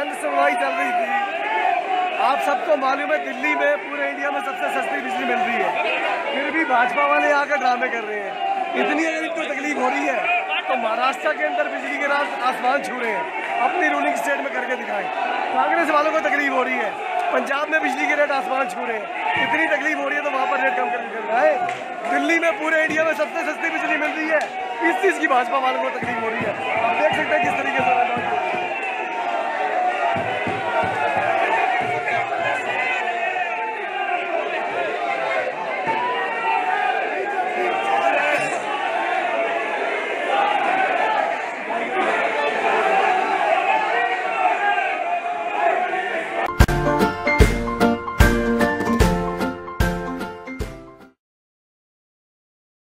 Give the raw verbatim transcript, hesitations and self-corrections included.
जन सुनवाई चल रही थी। आप सबको मालूम है दिल्ली में पूरे इंडिया में सबसे सस्ती बिजली मिल रही है, फिर भी भाजपा वाले आकर ड्रामे कर रहे हैं। इतनी अगर इनको तकलीफ हो रही है तो महाराष्ट्र के अंदर बिजली के रात आसमान छू रहे हैं, अपनी रूलिंग स्टेट में करके दिखाएं। कांग्रेस वालों को तकलीफ हो रही है, पंजाब में बिजली के रेट आसमान छू रहे हैं। इतनी तकलीफ हो रही है तो वहाँ पर रेट कम करके कर रहा है। दिल्ली में पूरे इंडिया में सबसे सस्ती बिजली मिल रही है, इस चीज़ की भाजपा वालों को तकलीफ हो रही है। आप देख सकते हैं किस तरीके से